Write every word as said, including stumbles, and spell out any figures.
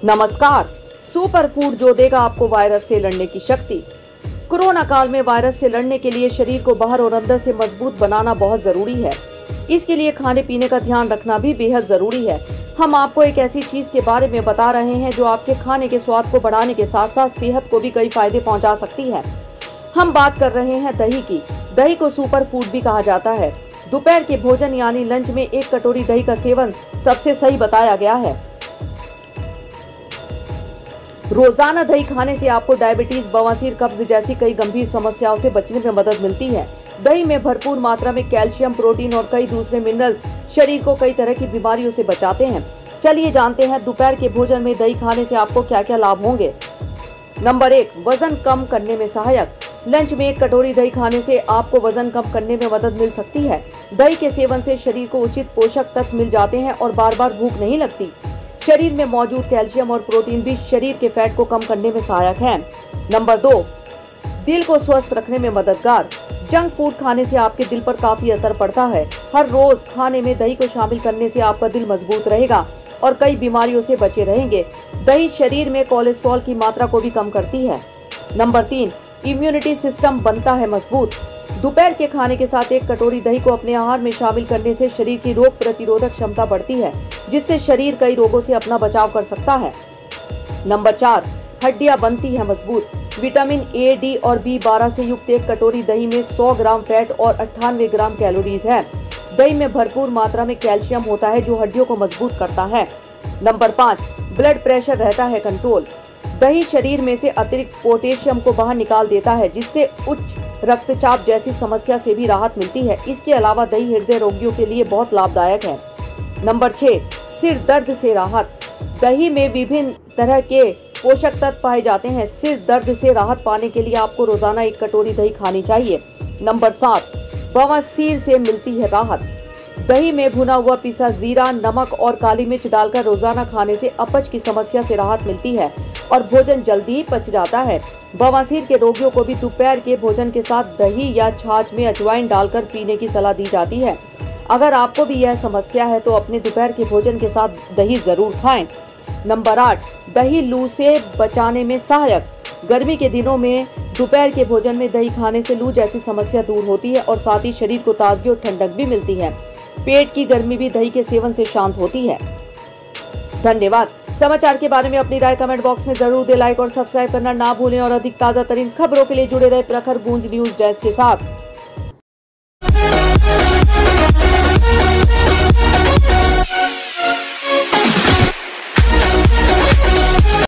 नमस्कार। Super food जो देगा आपको वायरस से लड़ने की शक्ति। कोरोना काल में वायरस से लड़ने के लिए शरीर को बाहर और अंदर से मजबूत बनाना बहुत जरूरी है। इसके लिए खाने पीने का ध्यान रखना भी बेहद जरूरी है। हम आपको एक ऐसी चीज के बारे में बता रहे हैं जो आपके खाने के स्वाद को बढ़ाने के साथ साथ सेहत को भी कई फायदे पहुंचा सकती है। हम बात कर रहे हैं दही की। दही को सुपर फूड भी कहा जाता है। दोपहर के भोजन यानी लंच में एक कटोरी दही का सेवन सबसे सही बताया गया है। रोजाना दही खाने से आपको डायबिटीज, बवासीर, कब्ज जैसी कई गंभीर समस्याओं से बचने में मदद मिलती है। दही में भरपूर मात्रा में कैल्शियम, प्रोटीन और कई दूसरे मिनरल शरीर को कई तरह की बीमारियों से बचाते हैं। चलिए जानते हैं दोपहर के भोजन में दही खाने से आपको क्या क्या लाभ होंगे। नंबर एक, वजन कम करने में सहायक। लंच में एक कटोरी दही खाने से आपको वजन कम करने में मदद मिल सकती है। दही के सेवन से शरीर को उचित पोषक तत्व मिल जाते हैं और बार बार भूख नहीं लगती। शरीर में मौजूद कैल्शियम और प्रोटीन भी शरीर के फैट को कम करने में सहायक है। नंबर दो, दिल को स्वस्थ रखने में मददगार। जंक फूड खाने से आपके दिल पर काफी असर पड़ता है। हर रोज खाने में दही को शामिल करने से आपका दिल मजबूत रहेगा और कई बीमारियों से बचे रहेंगे। दही शरीर में कोलेस्ट्रॉल की मात्रा को भी कम करती है। नंबर तीन, इम्यूनिटी सिस्टम बनता है मजबूत। दोपहर के खाने के साथ एक कटोरी दही को अपने आहार में शामिल करने से शरीर की रोग प्रतिरोधक क्षमता बढ़ती है, जिससे शरीर कई रोगों से अपना बचाव कर सकता है। नंबर चार, हड्डियां बनती है मजबूत। विटामिन ए, डी और बी बारह से युक्त एक कटोरी दही में सौ ग्राम फैट और अट्ठानवे ग्राम कैलोरीज है। दही में भरपूर मात्रा में कैल्शियम होता है जो हड्डियों को मजबूत करता है। नंबर पाँच, ब्लड प्रेशर रहता है कंट्रोल। दही शरीर में से अतिरिक्त पोटेशियम को बाहर निकाल देता है, जिससे उच्च रक्तचाप जैसी समस्या से भी राहत मिलती है। इसके अलावा दही हृदय रोगियों के लिए बहुत लाभदायक है। नंबर छह, सिर दर्द से राहत। दही में विभिन्न तरह के पोषक तत्व पाए जाते हैं। सिर दर्द से राहत पाने के लिए आपको रोजाना एक कटोरी दही खानी चाहिए। नंबर सात, बवासीर से मिलती है राहत। दही में भुना हुआ पिसा जीरा, नमक और काली मिर्च डालकर रोजाना खाने से अपच की समस्या से राहत मिलती है और भोजन जल्दी पच जाता है। बवासीर के रोगियों को भी दोपहर के भोजन के साथ दही या छाछ में अजवाइन डालकर पीने की सलाह दी जाती है। अगर आपको भी यह समस्या है तो अपने दोपहर के भोजन के साथ दही जरूर खाएं। नंबर आठ, दही लू से बचाने में सहायक। गर्मी के दिनों में दोपहर के भोजन में दही खाने से लू जैसी समस्या दूर होती है और साथ ही शरीर को ताजगी और ठंडक भी मिलती है। पेट की गर्मी भी दही के सेवन से शांत होती है। धन्यवाद। समाचार के बारे में अपनी राय कमेंट बॉक्स में जरूर दें। लाइक और सब्सक्राइब करना ना भूलें और अधिक ताजा तरीन खबरों के लिए जुड़े रहे प्रखर गूंज न्यूज डेस्क के साथ।